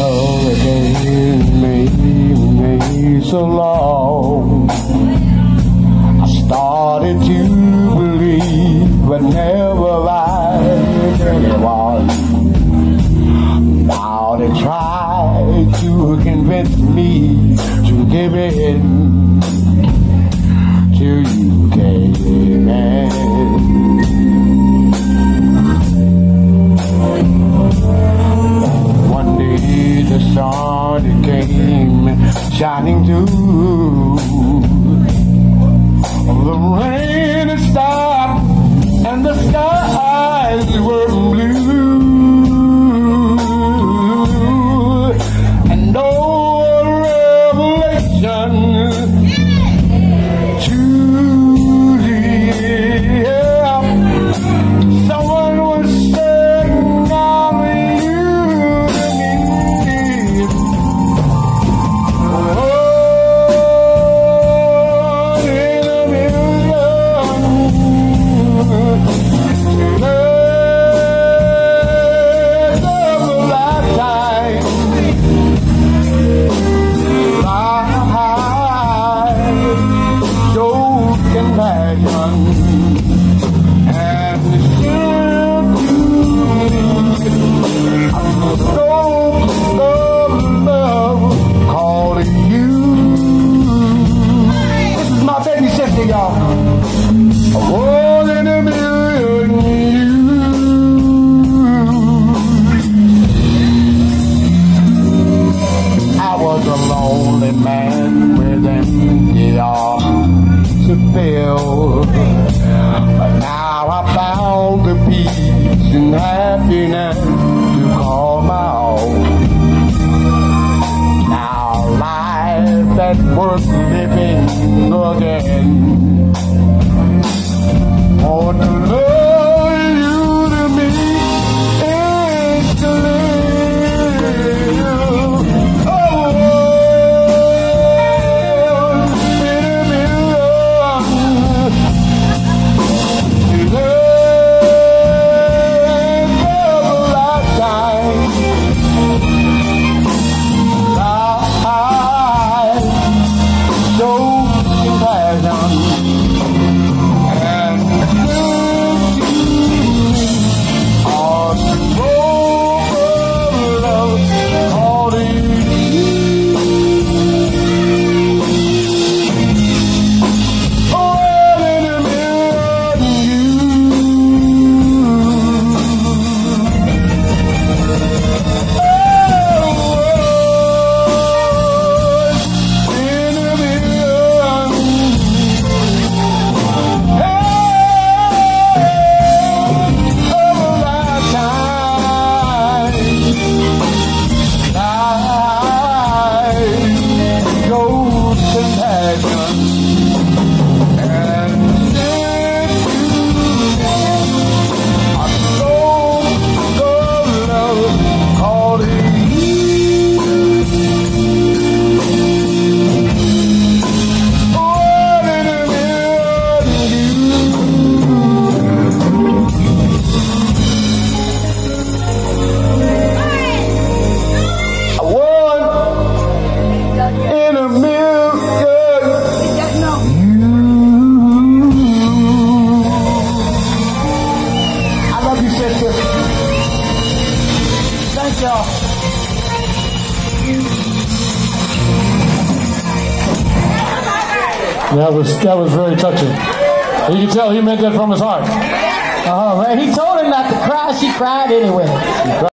hurricane made so long. I started to believe, but never liked anyone. Now they try to convince me to give in till you came in. One day the sun came shining through. The rain had stopped and the skies were blue. And oh, revelation to the someone was saying I'm you to me. Man with empty arms to fill, but now I found the peace and happiness to call my own. Now life that's worth living again. For to love you to me is to live. That was very touching. You can tell he meant that from his heart. Oh, man, he told her not to cry. She cried anyway.